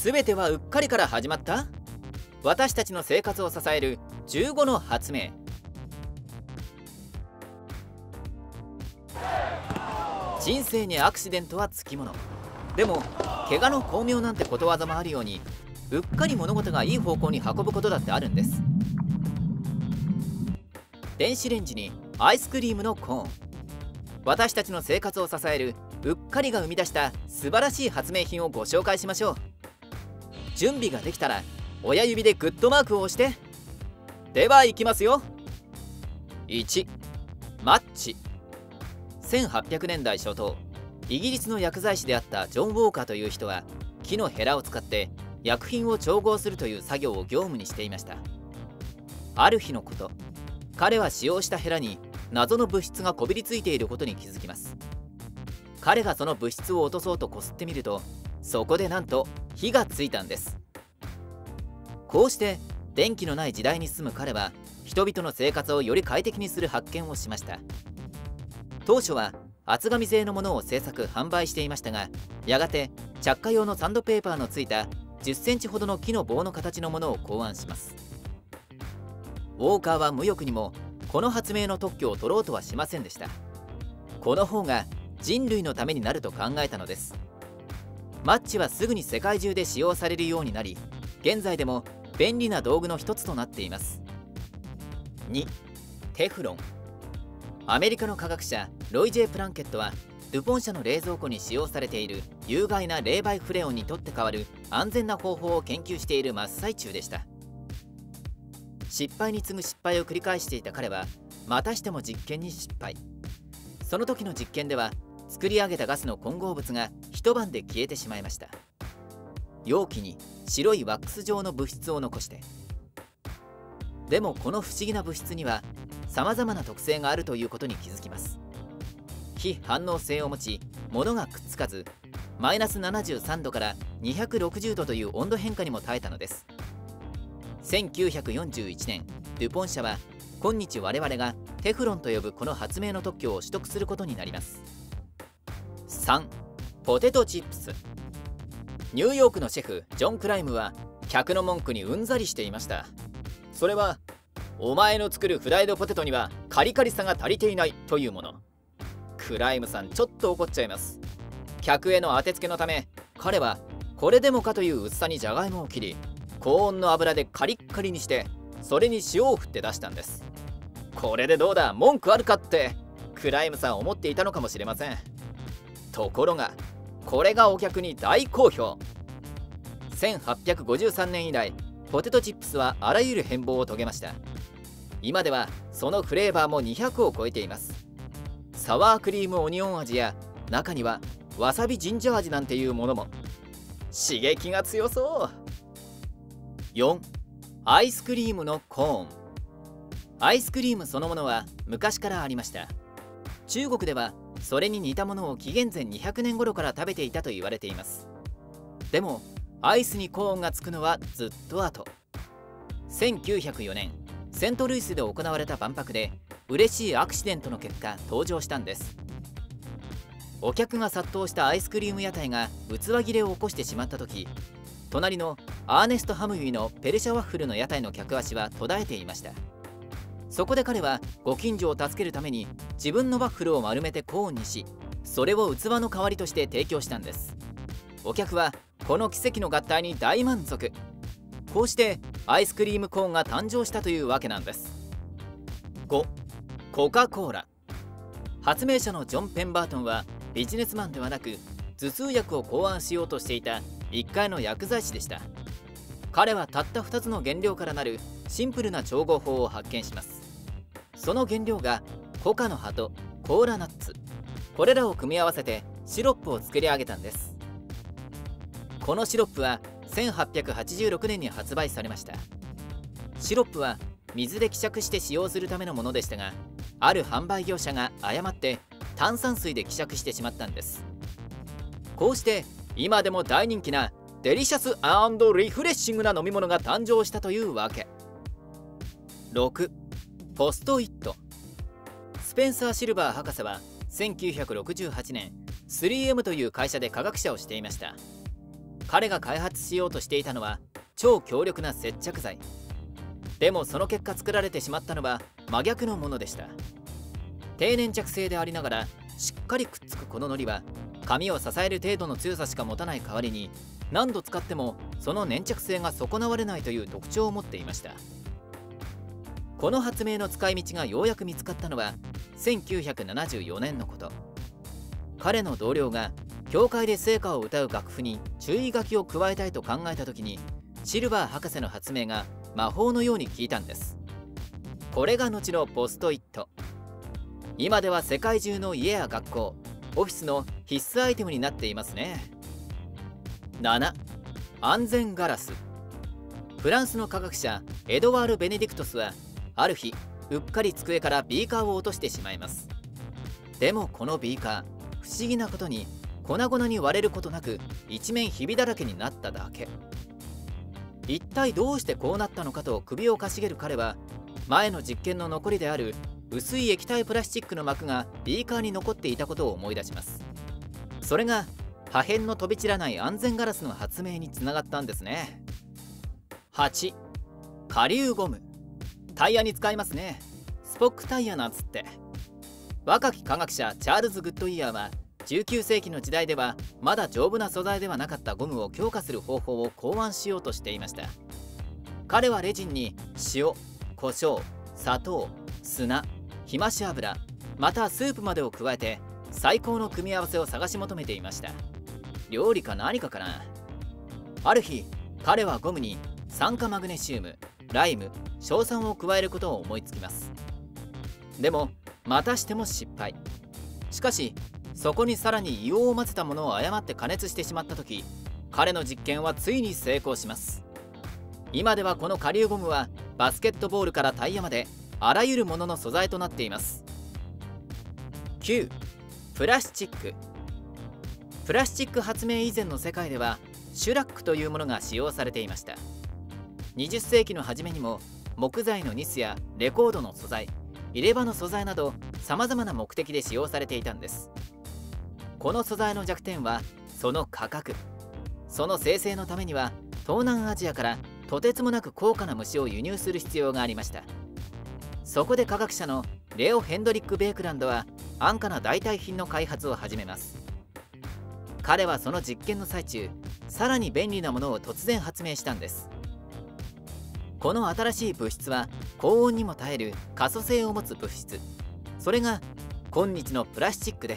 全てはうっかりから始まった。私たちの生活を支える15の発明。人生にアクシデントはつきもの。でも怪我の巧妙なんてことわざもあるように、うっかり物事がいい方向に運ぶことだってあるんです。電子レンジにアイスクリームのコーン。私たちの生活を支えるうっかりが生み出した素晴らしい発明品をご紹介しましょう。準備ができたら親指でグッドマークを押して。ではいきますよ。1、マッチ。1800年代初頭、イギリスの薬剤師であったジョン・ウォーカーという人は木のヘラを使って薬品を調合するという作業を業務にしていました。ある日のこと、彼は使用したヘラに謎の物質がこびりついていることに気づきます。彼がその物質を落とそうとこすってみると、そこでなんと火がついたんです。こうして電気のない時代に住む彼は人々の生活をより快適にする発見をしました。当初は厚紙製のものを製作販売していましたが、やがて着火用のサンドペーパーのついた10センチほどの木の棒の形のものを考案します。ウォーカーは無欲にもこの発明の特許を取ろうとはしませんでした。この方が人類のためになると考えたのです。マッチはすぐに世界中で使用されるようになり、現在でも便利な道具の一つとなっています。2、テフロン。アメリカの科学者ロイ・ジェイ・プランケットはドゥポン社の冷蔵庫に使用されている有害な冷媒フレオンにとって代わる安全な方法を研究している真っ最中でした。失敗に次ぐ失敗を繰り返していた彼はまたしても実験に失敗。その時の実験では作り上げたガスの混合物が一晩で消えてしまいました。容器に白いワックス状の物質を残して。でもこの不思議な物質にはさまざまな特性があるということに気づきます。非反応性を持ち、物がくっつかず、マイナス73度から260度という温度変化にも耐えたのです。1941年、ドゥポン社は今日我々がテフロンと呼ぶこの発明の特許を取得することになります。3、ポテトチップス。ニューヨークのシェフジョン・クライムは客の文句にうんざりしていました。それは、お前の作るフライドポテトにはカリカリさが足りていないというもの。クライムさんちょっと怒っちゃいます。客への当てつけのため、彼はこれでもかという薄さにじゃがいもを切り、高温の油でカリッカリにして、それに塩を振って出したんです。これでどうだ、文句あるかってクライムさん思っていたのかもしれません。ところがこれがお客に大好評。1853年以来、ポテトチップスはあらゆる変貌を遂げました。今ではそのフレーバーも200を超えています。サワークリームオニオン味や、中にはわさびジンジャー味なんていうものも。刺激が強そう。4、アイスクリームのコーン。アイスクリームそのものは昔からありました。中国ではそれに似たものを紀元前200年頃から食べていたと言われています。でもアイスにコーンがつくのはずっと後。1904年、セントルイスで行われた万博で嬉しいアクシデントの結果登場したんです。お客が殺到したアイスクリーム屋台が器切れを起こしてしまった時、隣のアーネスト・ハムウィのペルシャワッフルの屋台の客足は途絶えていました。そこで彼はご近所を助けるために自分のワッフルを丸めてコーンにし、それを器の代わりとして提供したんです。お客はこの奇跡の合体に大満足。こうしてアイスクリームコーンが誕生したというわけなんです。5、コカ・コーラ。発明者のジョン・ペンバートンはビジネスマンではなく、頭痛薬を考案しようとしていた一介の薬剤師でした。彼はたった2つの原料からなるシンプルな調合法を発見します。その原料がコカの葉とコーラナッツ。これらを組み合わせてシロップを作り上げたんです。このシロップは1886年に発売されました。シロップは水で希釈して使用するためのものでしたが、ある販売業者が誤って炭酸水で希釈してしまったんです。こうして今でも大人気なデリシャス&リフレッシングな飲み物が誕生したというわけ。6、ポストイット。スペンサー・シルバー博士は1968年 3M という会社で科学者をしていました。 彼が開発しようとしていたのは超強力な接着剤。でもその結果作られてしまったのは真逆のものでした。低粘着性でありながらしっかりくっつくこの糊は紙を支える程度の強さしか持たない代わりに、何度使ってもその粘着性が損なわれないという特徴を持っていました。この発明の使い道がようやく見つかったのは1974年のこと。彼の同僚が教会で聖歌を歌う楽譜に注意書きを加えたいと考えた時に、シルバー博士の発明が魔法のように効いたんです。これが後のポストイット。今では世界中の家や学校、オフィスの必須アイテムになっていますね。7. 安全ガラス。フランスの科学者エドワール・ベネディクトスはある日、うっかり机からビーカーを落としてしまいます。でもこのビーカー、不思議なことに粉々に割れることなく一面ひびだらけになっただけ。一体どうしてこうなったのかと首をかしげる彼は、前の実験の残りである薄い液体プラスチックの膜がビーカーに残っていたことを思い出します。それが破片の飛び散らない安全ガラスの発明につながったんですね。8. 顆粒ゴム。タイヤに使いますね。スポックタイヤなんつって。若き科学者チャールズ・グッドイヤーは19世紀の時代ではまだ丈夫な素材ではなかったゴムを強化する方法を考案しようとしていました。彼はレジンに塩、胡椒、砂糖、砂、ひまし油、またスープまでを加えて最高の組み合わせを探し求めていました。料理か何かかな。ある日、彼はゴムに酸化マグネシウム、ライム、硝酸を加えることを思いつきます。でもまたしても失敗。しかしそこにさらに硫黄を混ぜたものを誤って加熱してしまった時、彼の実験はついに成功します。今ではこの顆粒ゴムはバスケットボールからタイヤまであらゆるものの素材となっています。9. プラスチック。プラスチック発明以前の世界ではシュラックというものが使用されていました。20世紀の初めにも木材のニスやレコードの素材、入れ歯の素材などさまざまな目的で使用されていたんです。この素材の弱点はその価格。その生成のためには東南アジアからとてつもなく高価な虫を輸入する必要がありました。そこで科学者のレオ・ヘンドリック・ベークランドは安価な代替品の開発を始めます。彼はその実験の最中、さらに便利なものを突然発明したんです。この新しい物質は高温にも耐える可塑性を持つ物質。それが今日のプラスチックです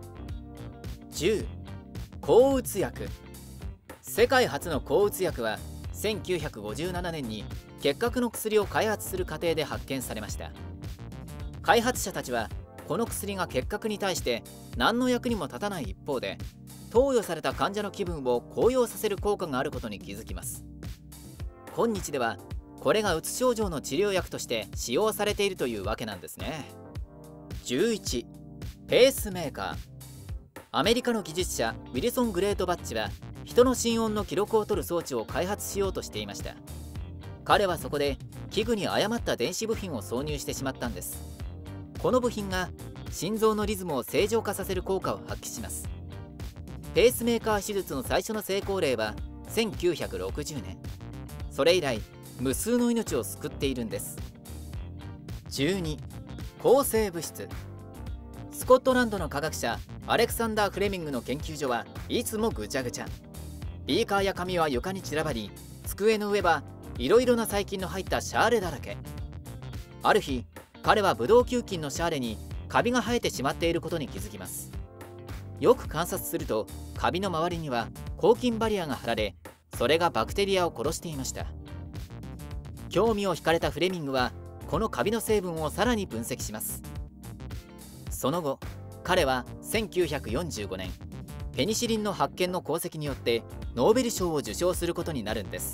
。10. 抗うつ薬。世界初の抗うつ薬は1957年に結核の薬を開発する過程で発見されました。開発者たちはこの薬が結核に対して何の役にも立たない一方で、投与された患者の気分を高揚させる効果があることに気づきます。今日ではこれがうつ症状の治療薬として使用されているというわけなんですね。11. ペースメーカー。アメリカの技術者ウィルソン・グレートバッジは人の心音の記録を取る装置を開発しようとしていました。彼はそこで器具に誤った電子部品を挿入してしまったんです。この部品が心臓のリズムを正常化させる効果を発揮します。ペースメーカー手術の最初の成功例は1960年。それ以来無数の命を救っているんです。12. 抗生物質。スコットランドの科学者アレクサンダー・フレミングの研究所はいつもぐちゃぐちゃ。ビーカーや紙は床に散らばり、机の上はいろいろな細菌の入ったシャーレだらけ。ある日、彼はブドウ球菌のシャーレにカビが生えてしまっていることに気づきます。よく観察するとカビの周りには抗菌バリアが張られ、それがバクテリアを殺していました。興味を惹かれたフレミングはこのカビの成分をさらに分析します。その後、彼は1945年ペニシリンの発見の功績によってノーベル賞を受賞することになるんです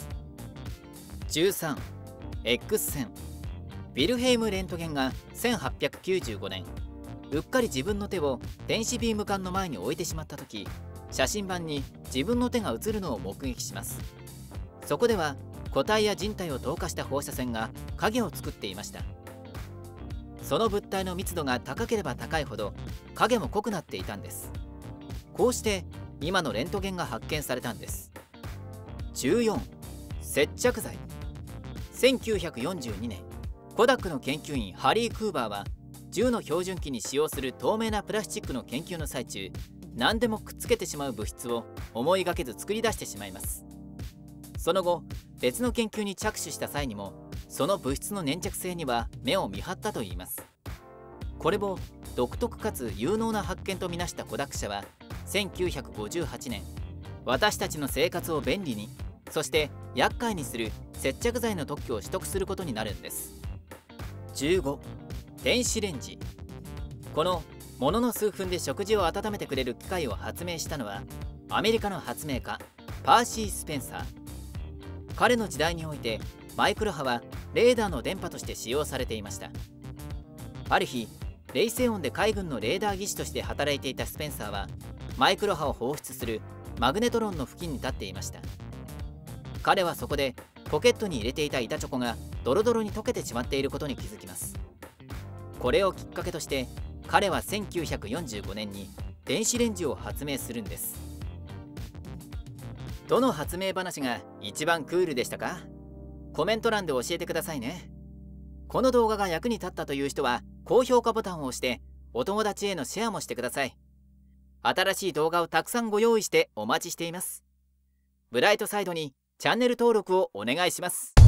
。13. X 線。ヴィルヘイム・レントゲンが1895年うっかり自分の手を電子ビーム管の前に置いてしまった時、写真板に自分の手が映るのを目撃します。そこでは個体や人体を透過した放射線が影を作っていました。その物体の密度が高ければ高いほど影も濃くなっていたんです。こうして今のレントゲンが発見されたんです。 14、接着剤。1942年、コダックの研究員ハリー・クーバーは銃の標準機に使用する透明なプラスチックの研究の最中、何でもくっつけてしまう物質を思いがけず作り出してしまいます。その後、別の研究に着手した際にもその物質の粘着性には目を見張ったといいます。これを独特かつ有能な発見とみなしたコダック社は1958年、私たちの生活を便利に、そして厄介にする接着剤の特許を取得することになるんです。15、電子レンジ。このものの数分で食事を温めてくれる機械を発明したのはアメリカの発明家パーシー・スペンサー。彼の時代においてマイクロ波はレーダーの電波として使用されていました。ある日、レイセオンで海軍のレーダー技師として働いていたスペンサーはマイクロ波を放出するマグネトロンの付近に立っていました。彼はそこでポケットに入れていた板チョコがドロドロに溶けてしまっていることに気づきます。これをきっかけとして彼は1945年に電子レンジを発明するんです。どの発明話が一番クールでしたか？コメント欄で教えてくださいね。この動画が役に立ったという人は高評価ボタンを押してお友達へのシェアもしてください。新しい動画をたくさんご用意してお待ちしています。ブライトサイドにチャンネル登録をお願いします。